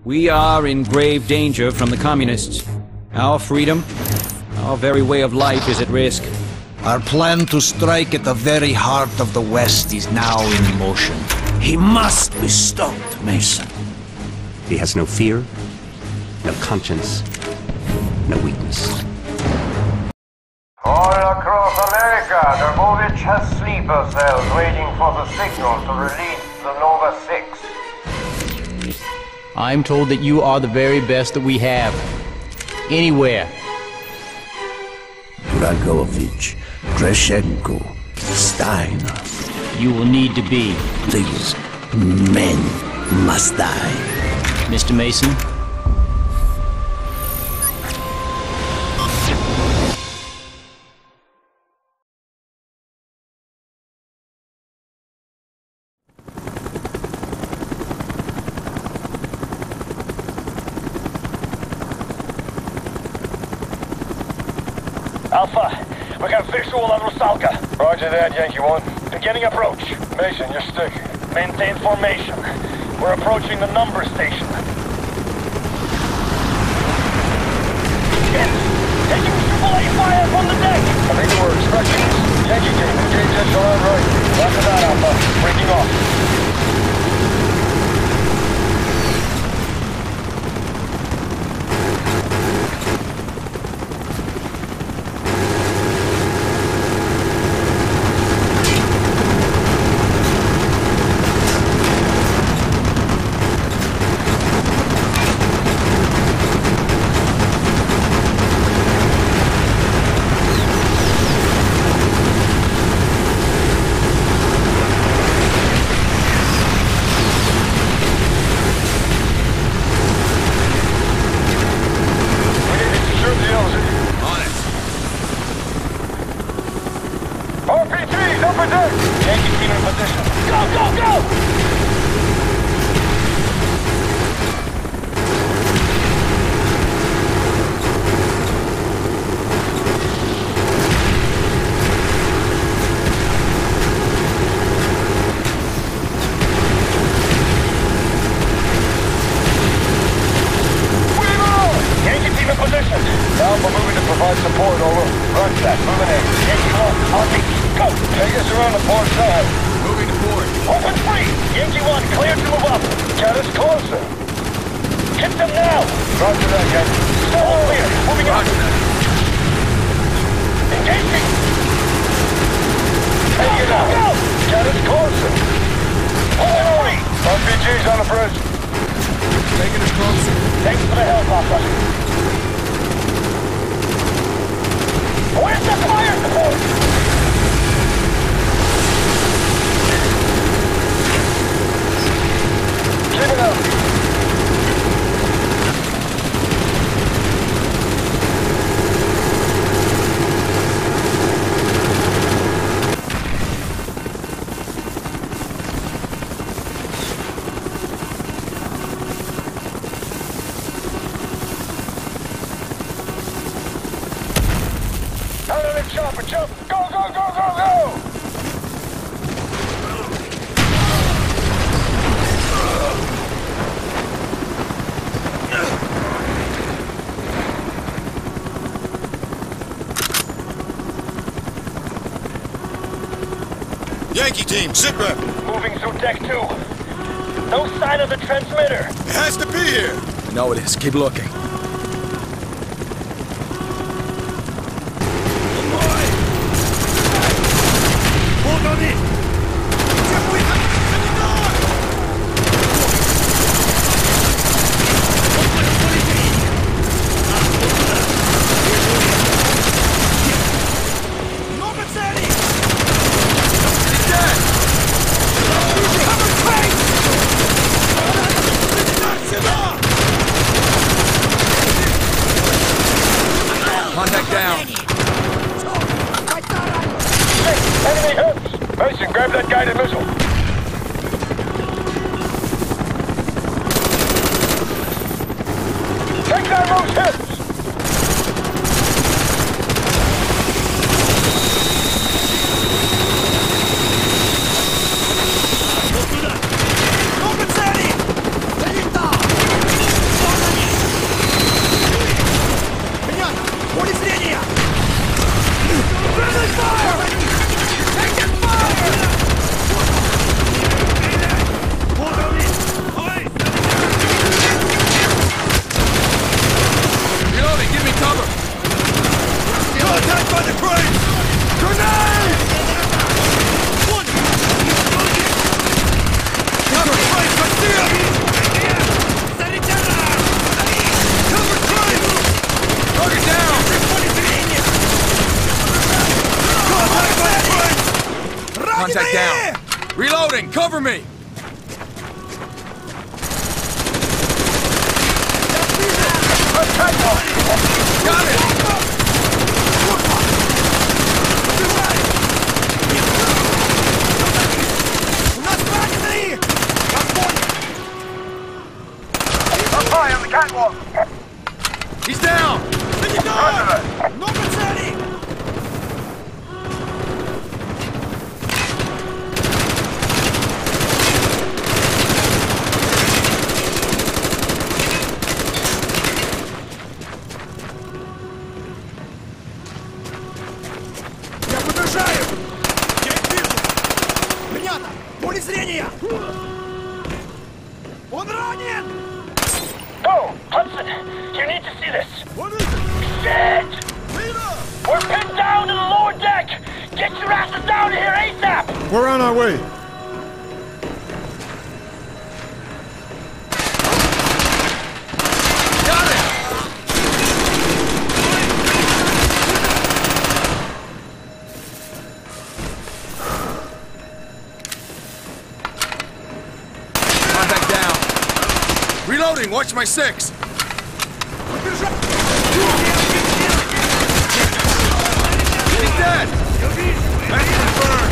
We are in grave danger from the communists. Our freedom, our very way of life is at risk. Our plan to strike at the very heart of the West is now in motion. He must be stopped, Mason. He has no fear, no conscience, no weakness. All across America, Dragovich has sleeper cells waiting for the signal to release the Nova 6. I'm told that you are the very best that we have. Anywhere. Dragovich, Kreshenko, Steiner. You will need to be. These men must die. Mr. Mason? Alpha, we got visual on Rusalka. Roger that, Yankee 1. Beginning approach. Mason, your stick. Maintain formation. We're approaching the number station. Yes! Taking triple A fire from the deck! I think we're expecting us. Yankee team, engage echelon right. After that, Alpha. Breaking off. Yankee team, sit rep. Moving through deck 2. No sign of the transmitter. It has to be here. I know it is. Keep looking. Hold on in. Contact down. Reloading, cover me! Got it! Reply on the catwalk! He's down! No Mazzani! Я подражаю! Я их вижу! Ребята, поле зрения! Он ранен! Go! Hudson! You need to see this! What is it? Shit! We're pinned down in the lower deck! Get your asses down here ASAP! We're on our way. Got it! Contact down. Reloading, watch my six. He's dead! That's confirmed!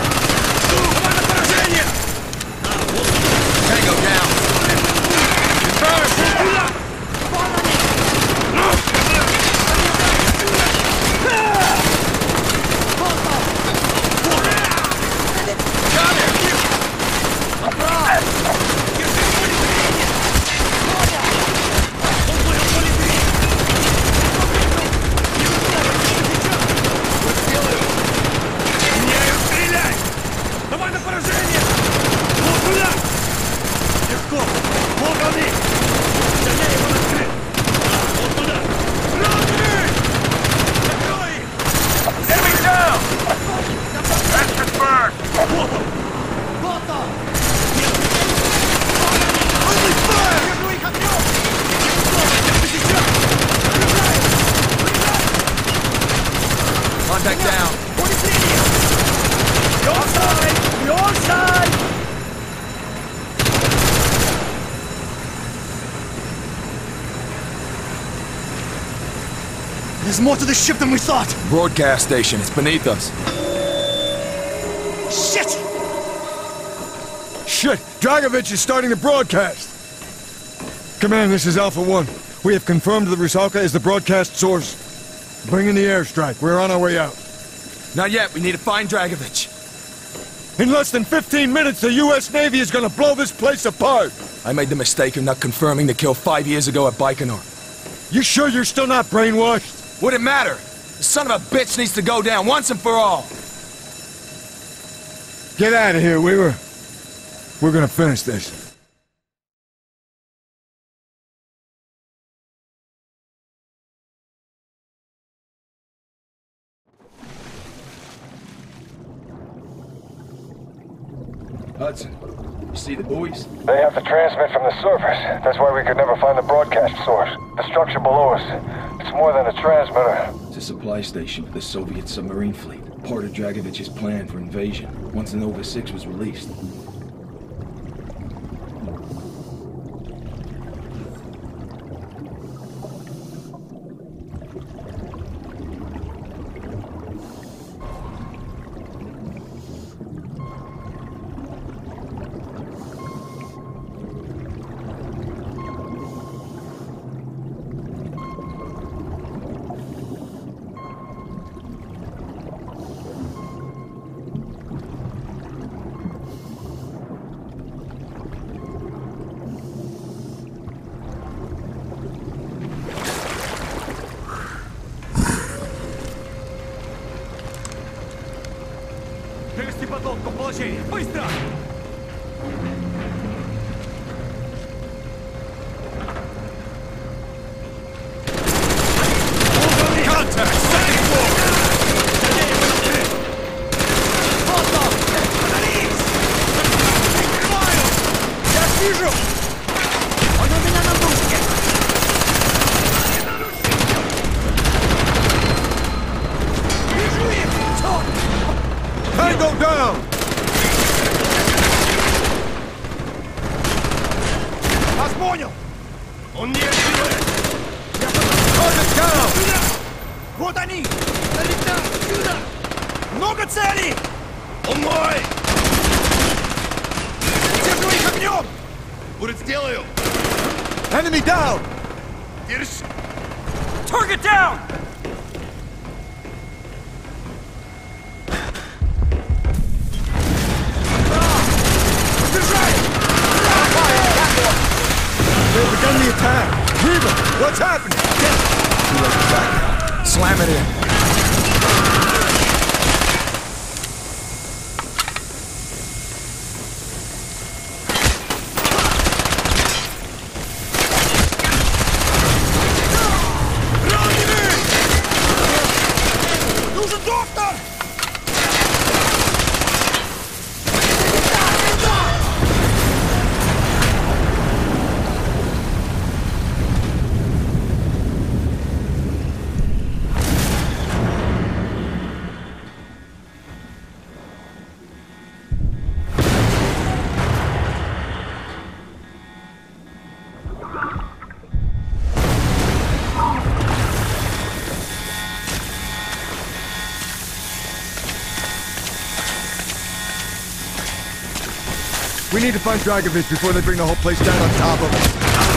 Tango down! Confirmed! Got it! Давай на поражение! Вот туда! Легко! Вот они! Сильнее его накрыть! Вот туда! Рады! Закрой их! Enemy down! That's confirmed! Вот он! Вот он! Only fire! Держу их огнем! Сейчас! Contact down! Поле зрения! Your side! Your side! There's more to this ship than we thought! Broadcast station. It's beneath us. Shit! Shit! Dragovich is starting the broadcast! Command, this is Alpha 1. We have confirmed that Rusalka is the broadcast source. Bring in the airstrike. We're on our way out. Not yet. We need to find Dragovich. In less than 15 minutes, the U.S. Navy is gonna blow this place apart! I made the mistake of not confirming the kill 5 years ago at Baikonur. You sure you're still not brainwashed? Would it matter? The son of a bitch needs to go down once and for all. Get out of here, Weaver. We're gonna finish this. Hudson, you see the buoys? They have to transmit from the surface. That's why we could never find the broadcast source. The structure below us. It's more than a transmitter. It's a supply station for the Soviet submarine fleet. Part of Dragovich's plan for invasion, once the Nova 6 was released. Перевести подводку в положение! Быстро! Contact! Second floor! Я вижу! Он у меня на душке! Вижу их! Tango down! Target down! Вот они! Налетай! Сюда! Много целей! Он мой! Держу их огнем! Будет сделаю! Enemy down! Держи! Target down! They've begun the attack! Reba, what's happening? Too late to back now. Slam it in. Нужен доктор! We need to find Dragovich before they bring the whole place down on top of us.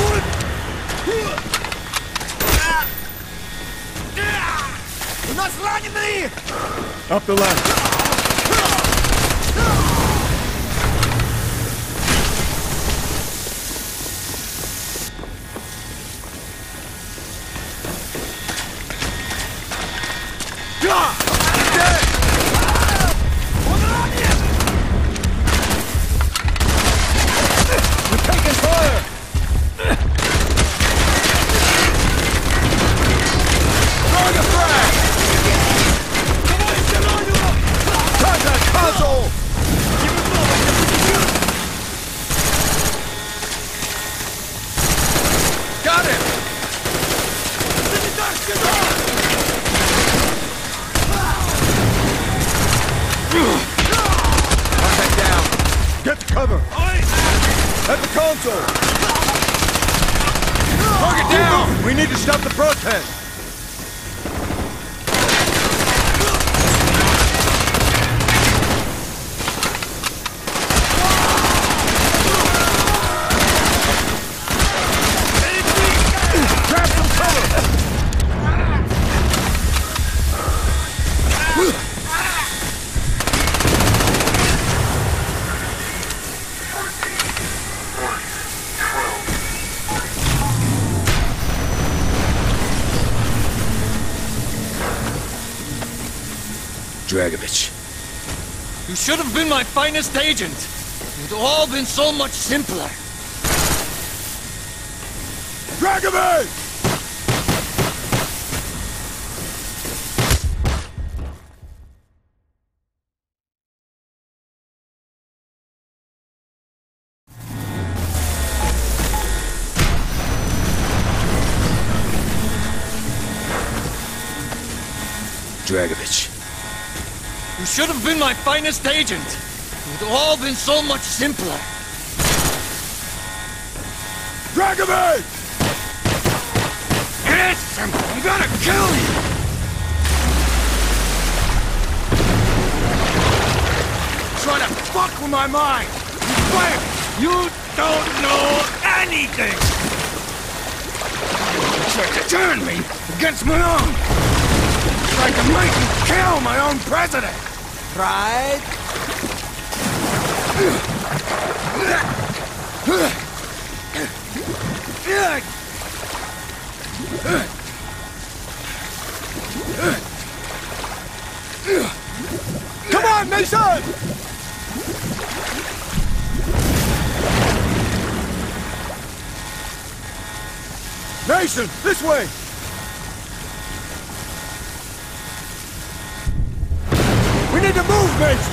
У нас раненые! Up the left. Get to cover! At the console! Target down! We need to stop the broadcast! Grab some cover! Dragovich. You should have been my finest agent. It would all been so much simpler. Dragovich! Dragovich. You should have been my finest agent. It would all been so much simpler. Dragovich! It's him! I'm gonna kill you! Try to fuck with my mind! You fail! You don't know anything! You tried to turn me against my own! Tried to make me kill my own president! Right? Come on, Mason! Mason, this way! We need to move, Mason!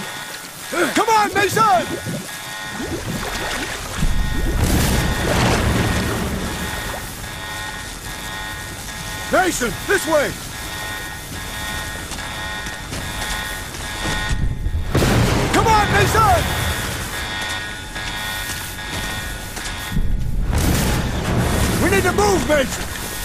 Come on, Mason! Mason, this way! Come on, Mason! We need to move, Mason!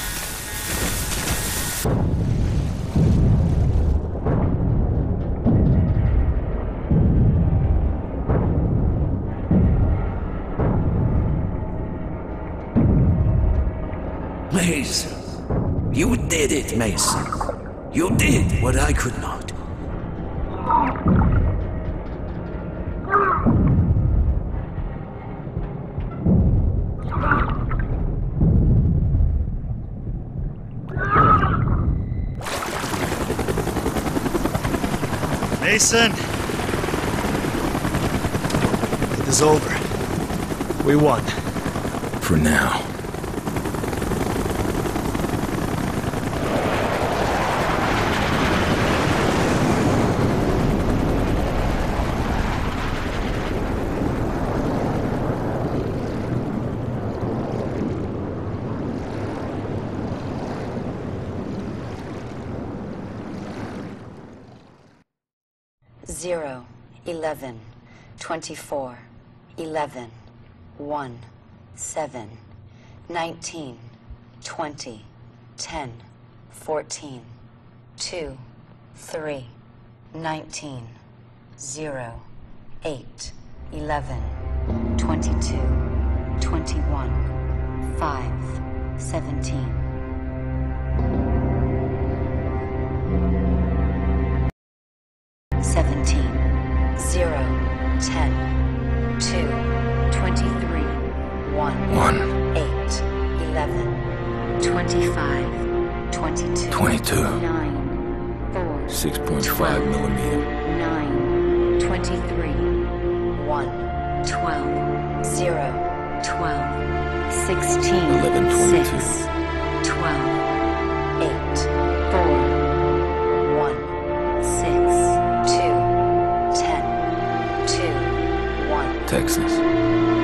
Mason. You did it, Mason. You did what I could not. Mason! It is over. We won. For now. Zero, 11, 24, 11, 1, 7, 19, 20, 10, 14, 2, 3, 19, 0, 8, 11, 22, 21, 5, 17. 17, 0, 10, 2, 23, 1, 8, 11, 25, 22, 9, 4, 6.5 millimeter. 9, 23, 1, 12, 0, 12, 16, 11, 22. 6, 12, 8, 4, 1, 6, 2, 10, 2, 1. Texas.